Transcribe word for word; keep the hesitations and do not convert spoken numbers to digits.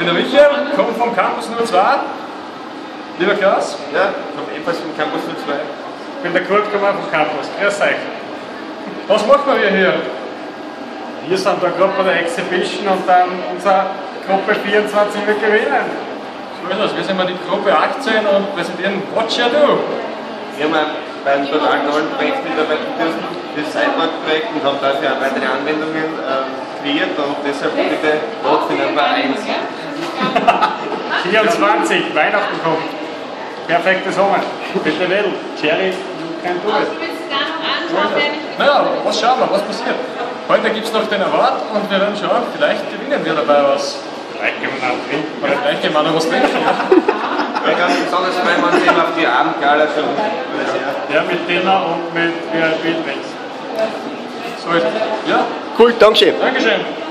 bin der Michael, komme vom Campus null zwei. Lieber Klaus? Ja, komme ebenfalls vom Campus null zwei. Ich bin der Kurt, komme vom Campus. Grüß euch. Was machen wir hier? Wir sind da gerade bei der Exhibition und dann unsere Gruppe vierundzwanzig wird gewinnen. So ist es. Wir sind mal die Gruppe achtzehn und präsentieren Watch Ya Do. Wir haben bei einem total neuen Projekt mitarbeiten dürfen, das Sideboard-Projekt, und haben dafür auch weitere Anwendungen ähm, kreiert, und deshalb bitte Vote für Nummer eins. vierundzwanzig, Weihnachten kommt. Perfekte Sommer. Bitte Mädel, Cherry, you can do it. Naja, was schauen wir, was passiert? Heute gibt es noch den Award und wir werden schauen, vielleicht gewinnen wir dabei was. Vielleicht gehen wir noch trinken. Oder vielleicht gehen wir noch was trinken. Ja, ganz besonders freuen wir uns eben auf die Abendgala schon. Ja, mit Dinner und mit V I P-Drinks. So ist es. Ja? Cool, Dankeschön. Dankeschön.